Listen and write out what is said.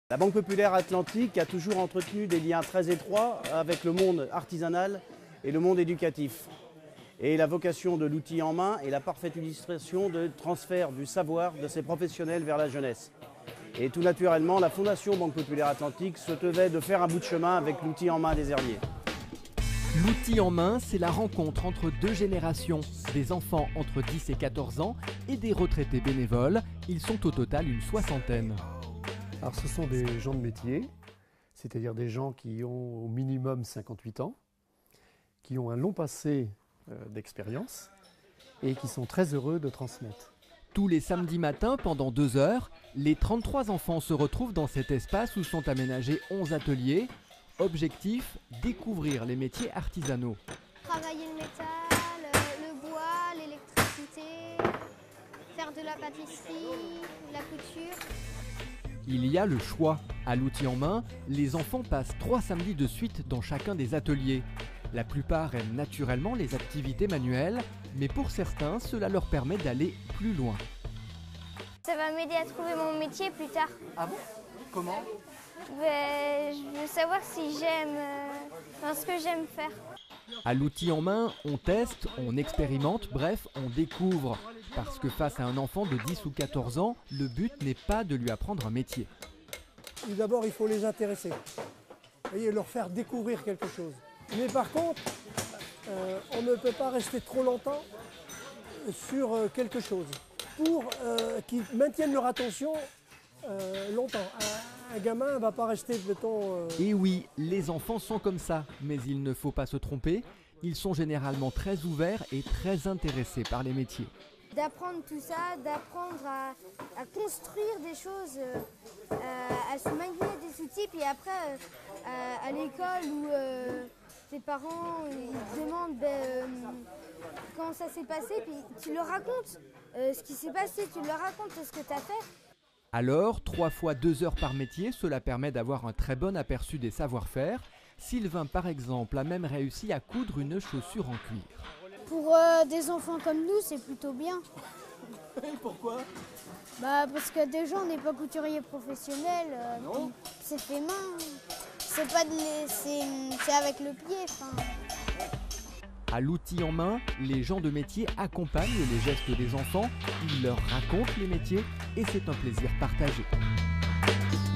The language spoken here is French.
La Banque Populaire Atlantique a toujours entretenu des liens très étroits avec le monde artisanal et le monde éducatif. Et la vocation de l'outil en main est la parfaite illustration de transfert du savoir de ces professionnels vers la jeunesse. Et tout naturellement, la Fondation Banque Populaire Atlantique se devait de faire un bout de chemin avec l'outil en main des Herbiers. L'outil en main, c'est la rencontre entre deux générations, des enfants entre 10 et 14 ans et des retraités bénévoles. Ils sont au total une soixantaine. Alors ce sont des gens de métier, c'est-à-dire des gens qui ont au minimum 58 ans, qui ont un long passé d'expérience et qui sont très heureux de transmettre. Tous les samedis matins, pendant 2 heures, les 33 enfants se retrouvent dans cet espace où sont aménagés 11 ateliers. Objectif, découvrir les métiers artisanaux. Travailler le métal, le bois, l'électricité, faire de la pâtisserie, la couture. Il y a le choix. À l'outil en main, les enfants passent 3 samedis de suite dans chacun des ateliers. La plupart aiment naturellement les activités manuelles, mais pour certains, cela leur permet d'aller plus loin. Ça va m'aider à trouver mon métier plus tard. Ah bon? Comment? Je veux savoir si j'aime, ce que j'aime faire. À l'outil en main, on teste, on expérimente, bref, on découvre. Parce que face à un enfant de 10 ou 14 ans, le but n'est pas de lui apprendre un métier. D'abord, il faut les intéresser et leur faire découvrir quelque chose. Mais par contre, on ne peut pas rester trop longtemps sur quelque chose pour qu'ils maintiennent leur attention longtemps. Un gamin ne va pas rester, mettons... Et oui, les enfants sont comme ça, mais il ne faut pas se tromper. Ils sont généralement très ouverts et très intéressés par les métiers. D'apprendre tout ça, d'apprendre à construire des choses, à se manier des outils, puis après à l'école où tes parents ils te demandent comment ça s'est passé, puis tu leur racontes ce qui s'est passé, tu leur racontes ce que tu as fait. Alors, 3 fois 2 heures par métier, cela permet d'avoir un très bon aperçu des savoir-faire. Sylvain, par exemple, a même réussi à coudre une chaussure en cuir. Pour des enfants comme nous, c'est plutôt bien. Pourquoi? Parce que déjà, on n'est pas couturier professionnel. C'est fait main. C'est pas c'est avec le pied. À l'outil en main, les gens de métier accompagnent les gestes des enfants, ils leur racontent les métiers et c'est un plaisir partagé.